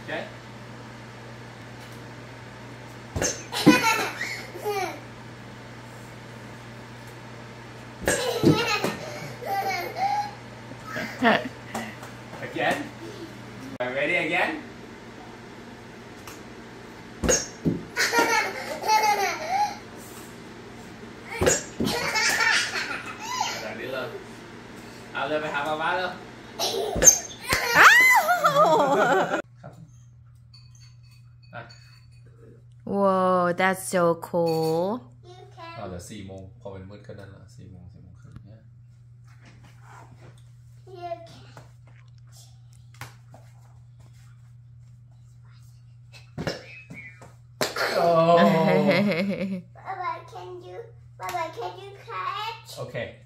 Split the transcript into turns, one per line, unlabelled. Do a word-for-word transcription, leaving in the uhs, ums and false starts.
Okay. Again. Are you ready again? Rồi đi lên.เอาเลยไปหาป๊าป๊าเลย
Whoa, that's so cool.
เอาเดี๋ยวสี่โมงพอเป็นมืดก็นั่นแหละสี่โมงสี่โมงครึ่งเนี่ย
Baba, can you, Baba, can you catch?
Okay.